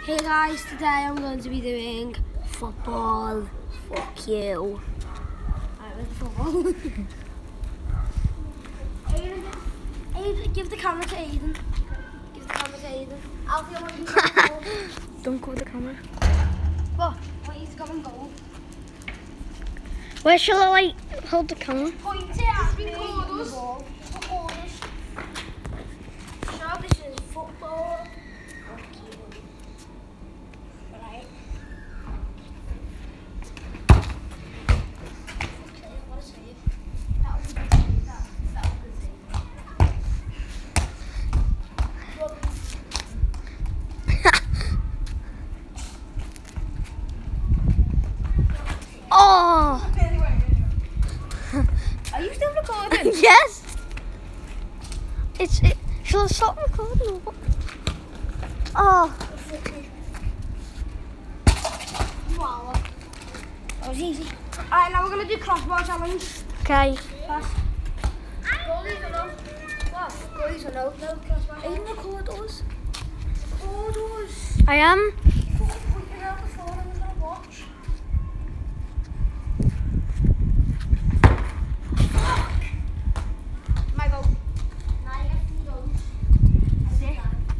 Hey guys, today I'm going to be doing football. Fuck you. Alright, where's the football? Aiden, give the camera to Aiden. Give the camera to Aiden. Alfie, I want you to go. Don't cover the camera. What? I want you to go and goal. Where shall I hold the camera? Point it at me. Recorders. Recorders. So this is football. Right. Okay, what a save. That was a good save. That was a good save. Oh! Are you still recording? Yes! Shall I stop recording or what? Oh. Wow. That was easy. Alright, now we're going to do crossbar challenge. Okay. Pass. Goalies or no? What? Goalies or no? No crossbar. Aiden, record us. Record us. I am. Fucking put it out the phone and we're going to watch. My goal. Now you get 3 goals. That's it.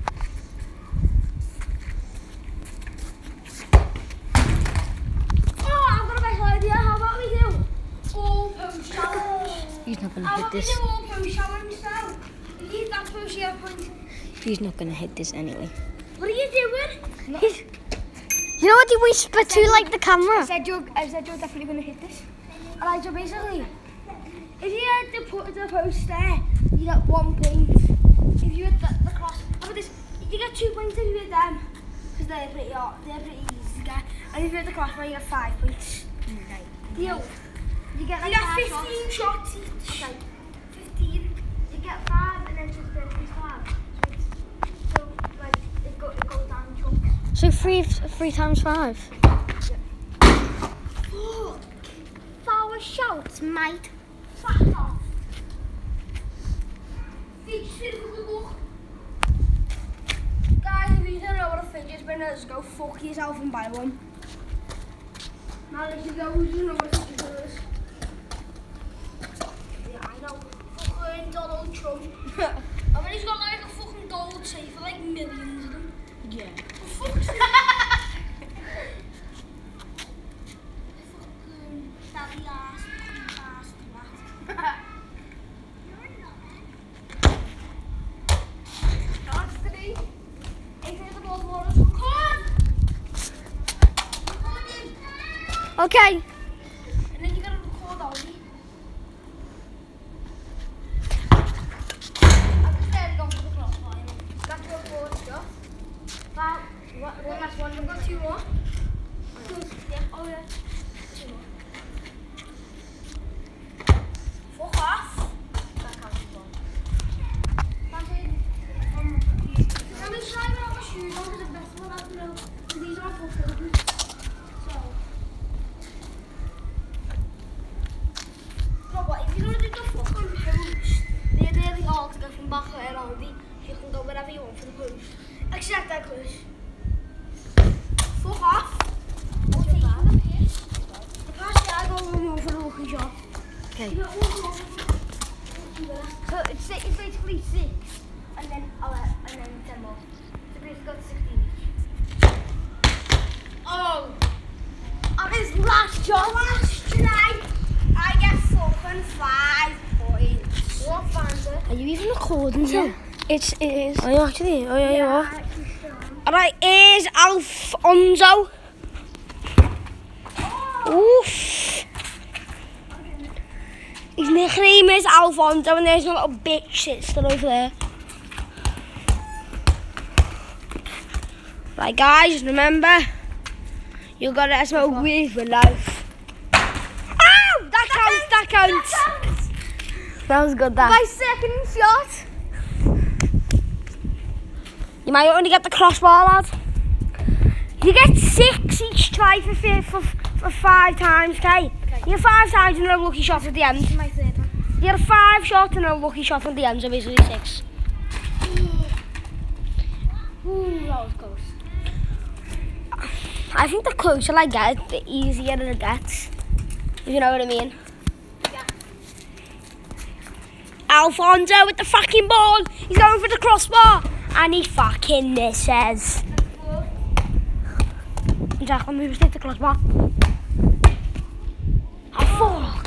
Oh, I've got a better idea. How about we do all post challenge? He's not gonna How hit about we this. do all post challenge now? If you hit that post, you have points. He's not gonna hit this anyway. What are you doing? You know what? You whisper to like the camera. I said you're definitely going to hit this. Alright, so basically, if you hit the post there, you get 1 point. If you hit the cross, how about this? You get 2 points if you hit them, because they're pretty easy to get. And if you hit the crossbar, you get 5 points. Deal. You get 15 shots each. Okay. 15. You get 5 and then just 5. So like it goes down in chunks. So three times 5. Fuck. 4 shots, mate. Fuck off. Guys, if you don't know what a fidget spinner is, go fuck yourself and buy one. Now if you don't know what a fidget spinner is. Yeah, I know. Fucking Donald Trump. I mean, he's got like a fucking gold safe for like millions of them. Yeah. For fuck's sake. Daddy ass, That's 3. Aiden, the ball for us. Come on! Recording. Okay. And then you gotta record Ollie. I'm just there to go for the crossbar. Got to record stuff. Wow. One last one. We've got 2 more. Yeah. Oh yeah. 2 more. Fuck off. That counts as one. That's it. I'm just trying to have my shoes on because the best one I have to know. These are my foot boots. So. No, but if you don't do the fucking post, they're really hard to go from back around the. You can go wherever you want for the post. Except that close. Fuck off. I'll take the piss. The pass, yeah, I go one more for the lucky shot. Okay. You got one more. So it's basically 6, and then 10 more. So basically got 16 each. Oh! On his last shot, tonight, I get fucking 5 points. What fancy? Are you even recording? Yeah. It is. Are you actually? Oh yeah, you are. Alright, here's Alfonso. Oof. His nickname is Alfonso, and there's my little bitch sister over there. Right, guys, remember, you gotta smoke weed for life. Ow! That counts. That was good. That. My second shot. You might only get the crossbar, lad. You get 6 each try for 5 times, okay? You get 5 times and a lucky shot at the end. My third one. You get a 5 shot and a lucky shot at the end, so basically 6. Ooh, that was close. I think the closer I get, the easier it gets. If you know what I mean. Yeah. Alfonso with the fucking ball. He's going for the crossbar. And he fucking misses. Jack, I'm moving to the crossbar. Oh, fuck.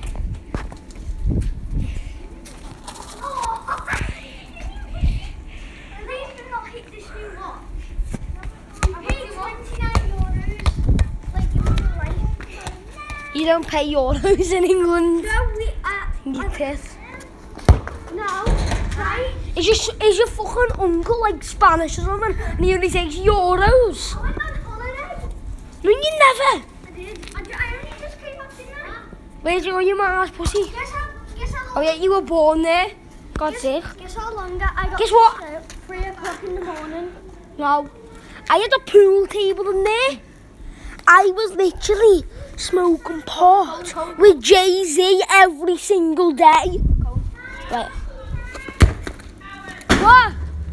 You don't pay euros in England. No, You piss. no, right? Is your fucking uncle like Spanish or something? And he only takes euros? I went on holiday. No, you never. I did. I only just came back, didn't I? Where'd you go, you mama's pussy? Guess how Oh yeah, you were born there. God's sake. Guess how long I got. Guess what? 3 o'clock in the morning. No. I had a pool table in there. I was literally smoking pot with Jay-Z every single day. Right. What?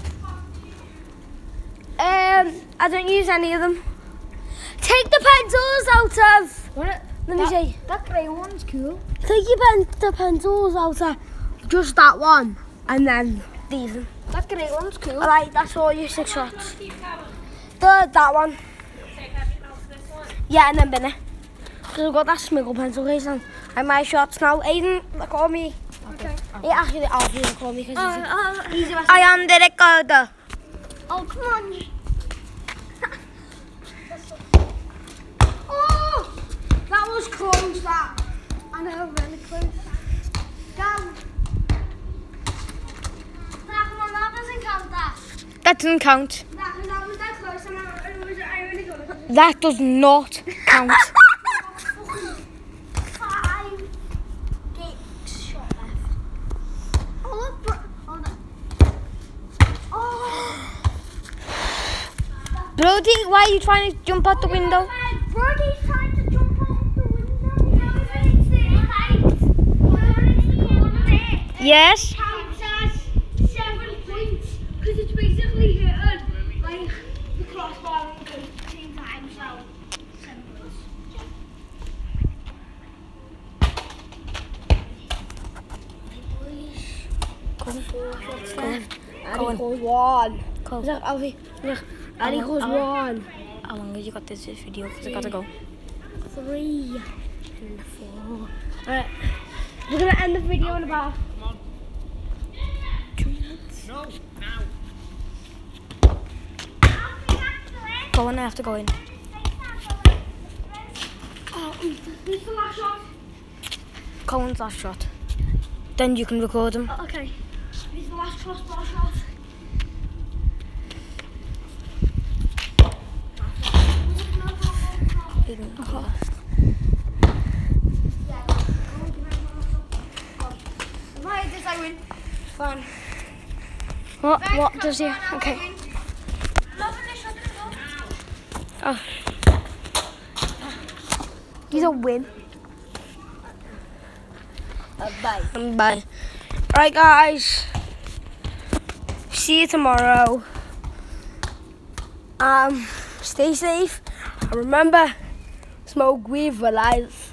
I don't use any of them. Take the pencils out of. What? Let me see. That grey one's cool. Take the pencils out of just that one, and then these. That grey one's cool. Alright, that's all your 6 shots. That one. Yeah, and then bin it. Because I've got that smiggle pencil case on. And my shots now. Aiden, call me. Okay. Yeah, actually, Alfie will call me because he's the best. I am the recorder. Oh, come on. Oh! That was close, that. I know, really close. Down. Come on, that doesn't count, that. That doesn't count. That was that close, and I only got it. That does not count. 5 gigs shot left. Oh, look, oh, no. Oh. Brody, why are you trying to jump out the window? Brody's trying to jump out of the window. No, but it's the height. Yes. Counts as 7 points, because it's basically hitting like the crossbar and the same time, so 7 points. Go on. Equals 1. Go. Look, Alfie, look. And equals 1. How long have you got this video? Because I gotta go. 3 and 4. Alright, we're gonna end the video in about 2 minutes. Go on, I have to go in. This is the last shot. Cohen's last shot. Then you can record him. Oh, okay. This is the last crossbar shot. Right, this I win. Fun. What does he? Okay. Oh. He's a win. Bye. Bye. Right, guys. See you tomorrow. Stay safe. And remember, smoke weed for life.